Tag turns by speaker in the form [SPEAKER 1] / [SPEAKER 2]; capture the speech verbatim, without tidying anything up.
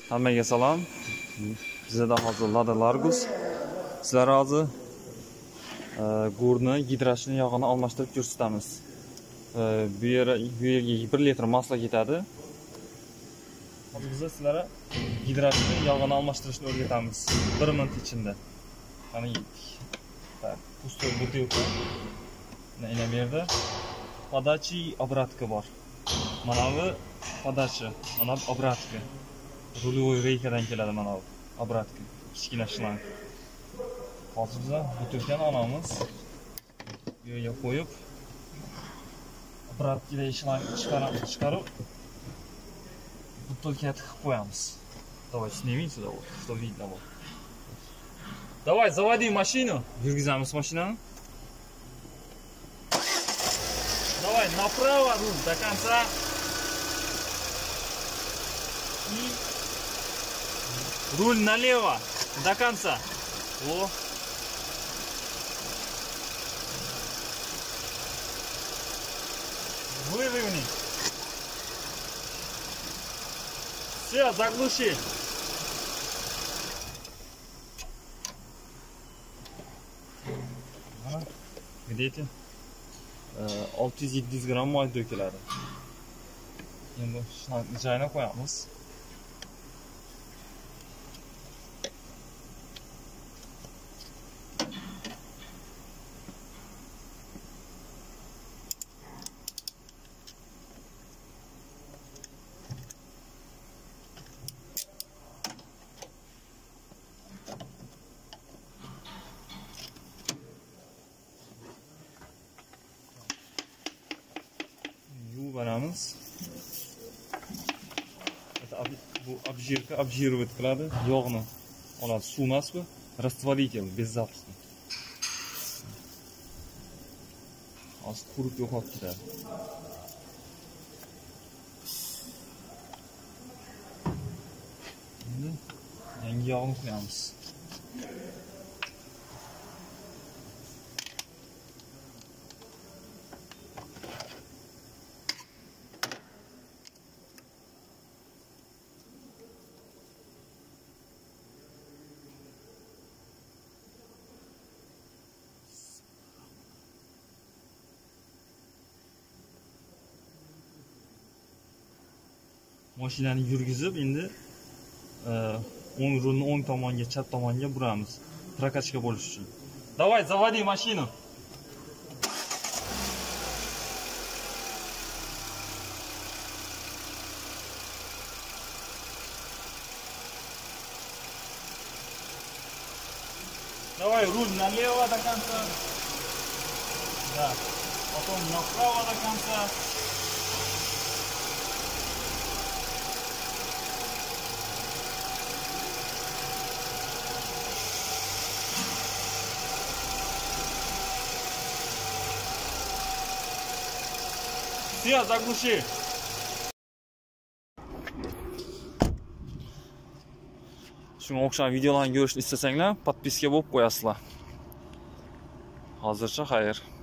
[SPEAKER 1] Hammaga salom. Bizda hozir Lada Largus. Sizlar hozir go'rni, gidrashni yog'ini almashtirib ko'rsatamiz. Bu yerga bir litr masla ketadi. Hozir biz sizlarga gidrashni yog'ini almashtirishni o'rgatamiz bir minut ichida. Qani yetdik. Так, пустой бутылка. Mana bu yerda подача обратка bor. Mana bu подача, mana bu обратка. Rulyoy reykadan keladi mana bu обратка. Kichkina shlang. Hozir biz butilkani olamiz. Bu yerga qo'yib, обраткаdan shlang chiqarib, chiqarib butilkaga tiqib qo'yamiz. Давай, снимите сюда, вот, что видно вот. Давай, заводи машину. Yurgizamiz mashinani. Давай, направо руль до конца. И руль налево до конца. О. Выровняй. Все, заглуши. Где эти? olti yuz yetti yuz gram moy to'kiladi. Endi shlangni joyiga qo'yamiz. Yuvaramiz. Bu обжирка, обжиривает qiladi. Yog'ni oladi, suv emas bu, растворитель, беззапасный. Hozir qurib yo'qolib ketadi. Endi yangi yog'ni qo'yamiz. Mashinani yurgizib, endi o'ng rulni o'ng tomonga, chap tomonga buramiz. Prokatchika bo'lish uchun. Давай, заводи машину. Давай, руль налево до конца. Да. Потом направо до конца. Все, заглуши. Shunga o'xshagan videolarni ko'rishni istasanglar, podpiska bo'lib qo'yasizlar. Hozircha xayr.